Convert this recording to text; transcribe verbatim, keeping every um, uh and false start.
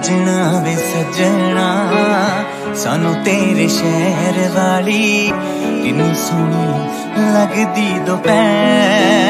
सजना वे सजना सानू तेरे शहर वाली किन्नी सोहनी लगदी दोपहर।